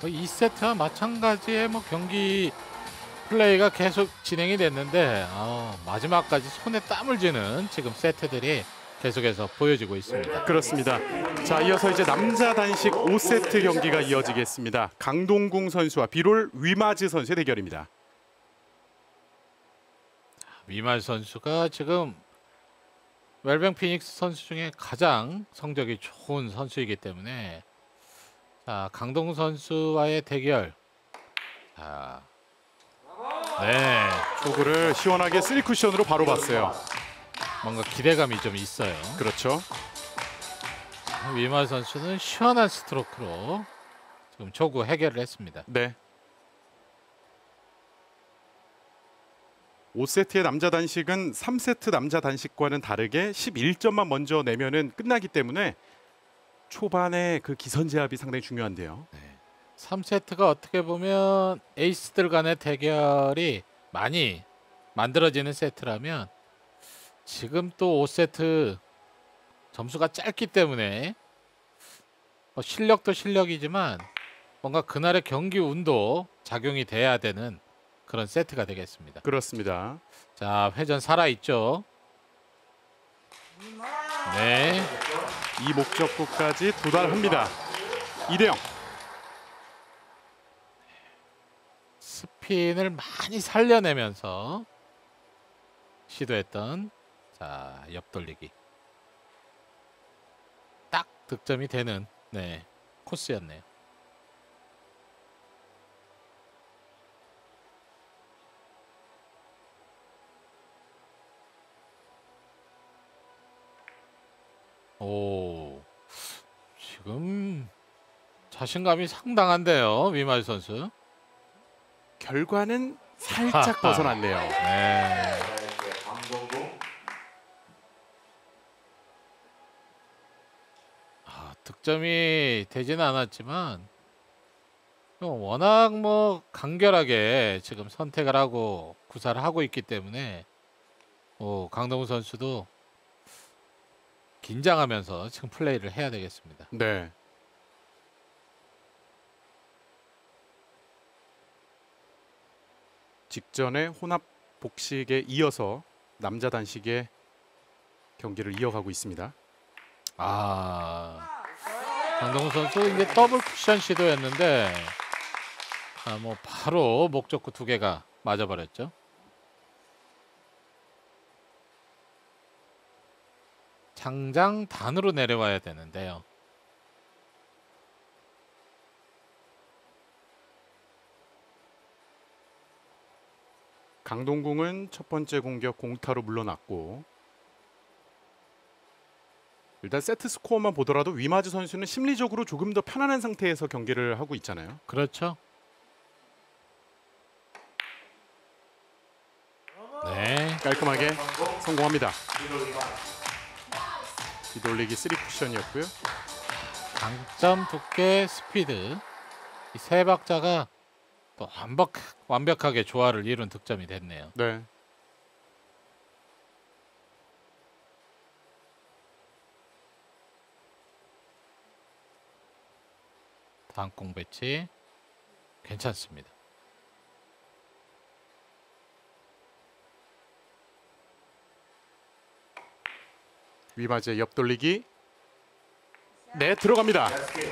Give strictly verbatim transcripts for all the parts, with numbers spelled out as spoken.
이 세트와 마찬가지의 뭐 경기 플레이가 계속 진행이 됐는데 어, 마지막까지 손에 땀을 쥐는 지금 세트들이 계속해서 보여지고 있습니다. 그렇습니다. 자, 이어서 이제 남자 단식 오 세트 경기가 이어지겠습니다. 강동궁 선수와 비롤 위마즈 선수의 대결입니다. 위마즈 선수가 지금 웰뱅 피닉스 선수 중에 가장 성적이 좋은 선수이기 때문에 자, 강동궁 선수와의 대결. 자, 네, 초구를 시원하게 쓰리 쿠션으로 바로 봤어요. 뭔가 기대감이 좀 있어요. 그렇죠. 위마즈 선수는 시원한 스트로크로 지금 초구 해결을 했습니다. 네. 오 세트의 남자 단식은 삼 세트 남자 단식과는 다르게 십일 점만 먼저 내면은 끝나기 때문에 초반에 그 기선제압이 상당히 중요한데요. 네. 삼 세트가 어떻게 보면 에이스들 간의 대결이 많이 만들어지는 세트라면 지금 또 오 세트 점수가 짧기 때문에 뭐 실력도 실력이지만 뭔가 그날의 경기 운도 작용이 돼야 되는 그런 세트가 되겠습니다. 그렇습니다. 자, 회전 살아있죠. 네, 이 목적구까지 도달합니다. 이 대 영. 스핀을 많이 살려내면서 시도했던 자, 옆돌리기 딱 득점이 되는 네, 코스였네요. 오, 지금 자신감이 상당한데요, 위마즈 선수. 결과는 살짝 벗어났네요. 네. 아, 득점이 되지는 않았지만 워낙 뭐 간결하게 지금 선택을 하고 구사를 하고 있기 때문에 오, 강동훈 선수도 긴장하면서 지금 플레이를 해야 되겠습니다. 네. 직전에 혼합 복식에 이어서 남자 단식의 경기를 이어가고 있습니다. 아, 강동훈 선수 이게 더블 쿠션 시도였는데 아, 뭐 바로 목적구 두 개가 맞아버렸죠. 장장 단으로 내려와야 되는데요. 강동궁은 첫 번째 공격 공타로 물러났고 일단 세트 스코어만 보더라도 위마즈 선수는 심리적으로 조금 더 편안한 상태에서 경기를 하고 있잖아요. 그렇죠. 네, 깔끔하게 성공합니다. 뒤돌리기 쓰리 쿠션이었고요. 강점, 두께, 스피드 이 세 박자가 또 완벽, 완벽하게 조화를 이룬 득점이 됐네요. 네. 다음 공 배치 괜찮습니다. 위마즈의 옆돌리기. 네, 들어갑니다.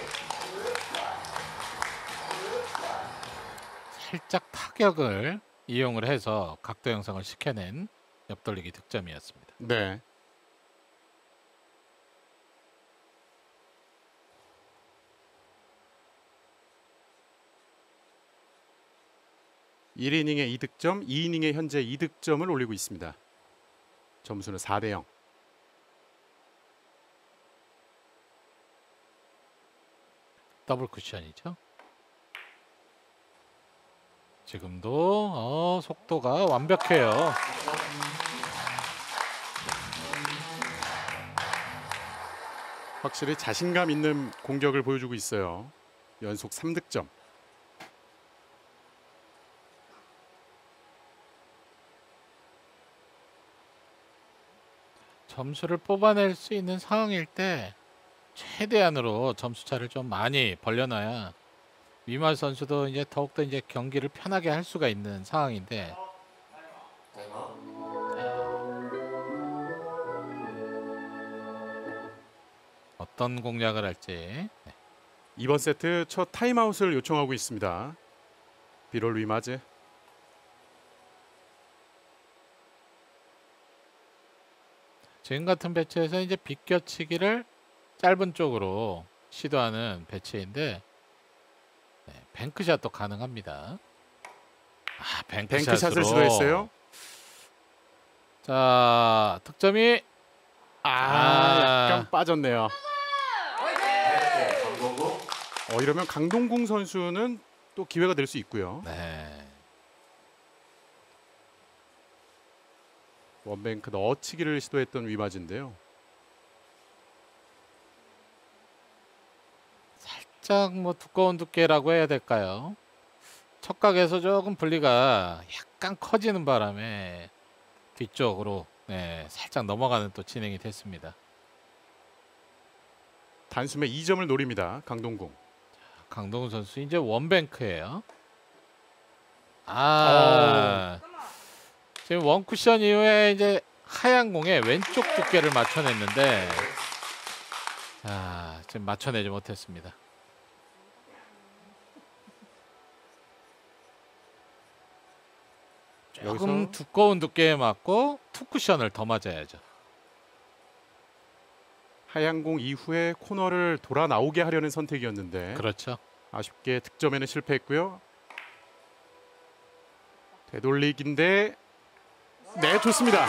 살짝 타격을 이용을 해서 각도 형성을 시켜낸 옆돌리기 득점이었습니다. 네. 일 이닝에 이 득점, 이 이닝에 현재 이 득점을 올리고 있습니다. 점수는 사 대 영. 더블 쿠션이죠. 지금도 어, 속도가 완벽해요. 확실히 자신감 있는 공격을 보여주고 있어요. 연속 삼 득점. 점수를 뽑아낼 수 있는 상황일 때 최대한으로 점수 차를 좀 많이 벌려놔야 위말 선수도 이제 더욱더 이제 경기를 편하게 할 수가 있는 상황인데 어떤 공략을 할지. 네. 이번 세트 첫 타임아웃을 요청하고 있습니다. 비롤 위마즈. 지금 같은 배치에서 이제 비껴치기를 짧은 쪽으로 시도하는 배치인데 네, 뱅크샷도 가능합니다. 아, 뱅크샷으로. 뱅크샷을 시도했어요. 자, 득점이 아, 아, 약간 빠졌네요. 어, 이러면 강동궁 선수는 또 기회가 될 수 있고요. 네. 원뱅크 넣어치기를 시도했던 위마즈인데요. 살짝 뭐 두꺼운 두께라고 해야 될까요? 척각에서 조금 분리가 약간 커지는 바람에 뒤쪽으로 네, 살짝 넘어가는 또 진행이 됐습니다. 단숨에 이 점을 노립니다. 강동궁. 강동훈 선수 이제 원뱅크예요. 아, 지금 원 쿠션 이후에 이제 하얀 공에 왼쪽 두께를 맞춰냈는데 자, 지금 맞춰내지 못했습니다. 조금 여기서 두꺼운 두께에 맞고 투 쿠션을 더 맞아야죠. 하얀 공 이후에 코너를 돌아 나오게 하려는 선택이었는데 그렇죠. 아쉽게 득점에는 실패했고요. 되돌리기인데 네, 좋습니다.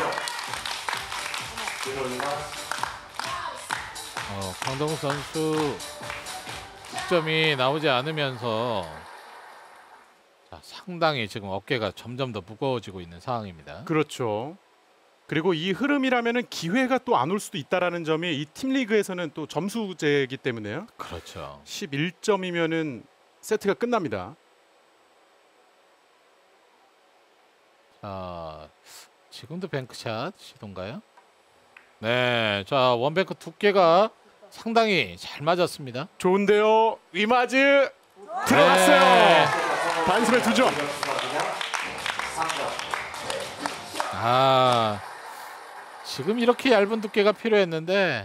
어, 강동훈 선수 득점이 나오지 않으면서 자, 상당히 지금 어깨가 점점 더 무거워지고 있는 상황입니다. 그렇죠. 그리고 이 흐름이라면은 기회가 또 안 올 수도 있다라는 점이 이 팀 리그에서는 또 점수제이기 때문에요. 그렇죠. 십일 점이면은 세트가 끝납니다. 자, 지금도 뱅크샷 시도인가요? 네, 자 원뱅크 두께가 상당히 잘 맞았습니다. 좋은데요. 위마즈 들어갔어요. 네. 단숨에 두 점. 아, 지금 이렇게 얇은 두께가 필요했는데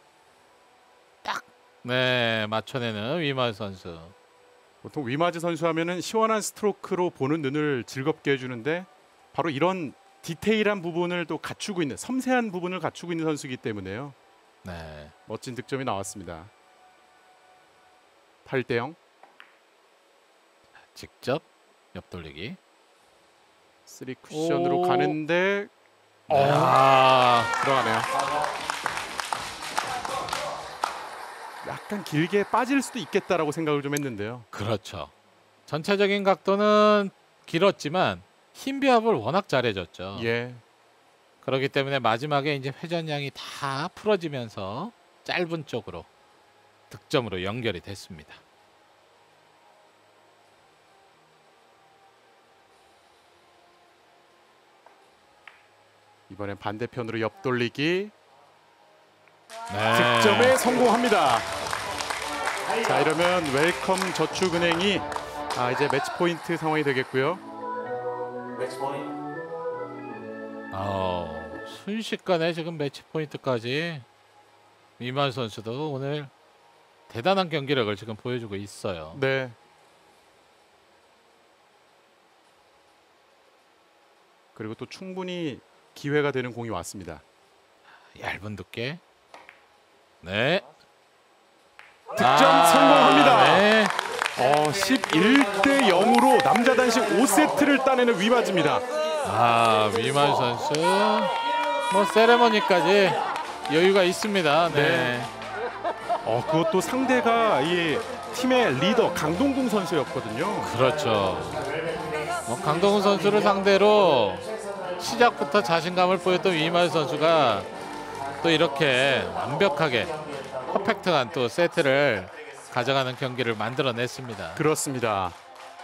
딱 네 맞춰내는 위마 선수. 보통 위마즈 선수 하면은 시원한 스트로크로 보는 눈을 즐겁게 해주는데 바로 이런 디테일한 부분을 또 갖추고 있는 섬세한 부분을 갖추고 있는 선수이기 때문에요. 네, 멋진 득점이 나왔습니다. 팔 대 영. 직접 옆돌리기. 쓰리 쿠션으로 오. 가는데 네. 어, 아, 들어가네요. 약간 길게 빠질 수도 있겠다라고 생각을 좀 했는데요. 그렇죠. 전체적인 각도는 길었지만 힘 비합을 워낙 잘해줬죠. 예. 그렇기 때문에 마지막에 이제 회전량이 다 풀어지면서 짧은 쪽으로 득점으로 연결이 됐습니다. 이번엔 반대편으로 옆돌리기. 네. 득점에 성공합니다. 자, 이러면 웰컴 저축은행이 아, 이제 매치 포인트 상황이 되겠고요. 어, 순식간에 지금 매치 포인트까지 이만 선수도 오늘 대단한 경기력을 지금 보여주고 있어요. 네. 그리고 또 충분히 기회가 되는 공이 왔습니다. 얇은 두께. 네. 득점 성공합니다. 네. 어, 십일 대 영으로 남자 단식 오 세트를 따내는 위마즈입니다. 아, 위만 선수 뭐 세레머니까지 여유가 있습니다. 네. 네. 어, 그것도 상대가 이 팀의 리더 강동궁 선수였거든요. 그렇죠. 뭐 강동훈 선수를 상대로 시작부터 자신감을 보였던 위만 선수가 또 이렇게 완벽하게 퍼펙트한 또 세트를 가져가는 경기를 만들어냈습니다. 그렇습니다.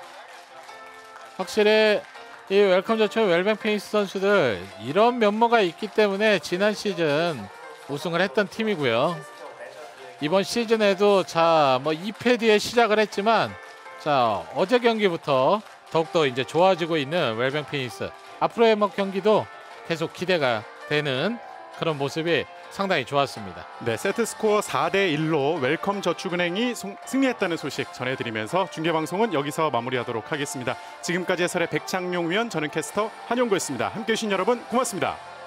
확실히 이 웰컴 저축 웰뱅 페이스 선수들 이런 면모가 있기 때문에 지난 시즌 우승을 했던 팀이고요. 이번 시즌에도 자 뭐 이 패 뒤에 시작을 했지만 자, 어제 경기부터 더욱더 이제 좋아지고 있는 웰뱅 피닉스. 앞으로의 뭐 경기도 계속 기대가 되는 그런 모습이 상당히 좋았습니다. 네, 세트 스코어 사 대 일로 웰컴 저축은행이 송- 승리했다는 소식 전해드리면서 중계 방송은 여기서 마무리하도록 하겠습니다. 지금까지 해설의 백창용 위원, 저는 캐스터 한용구였습니다. 함께해 주신 여러분 고맙습니다.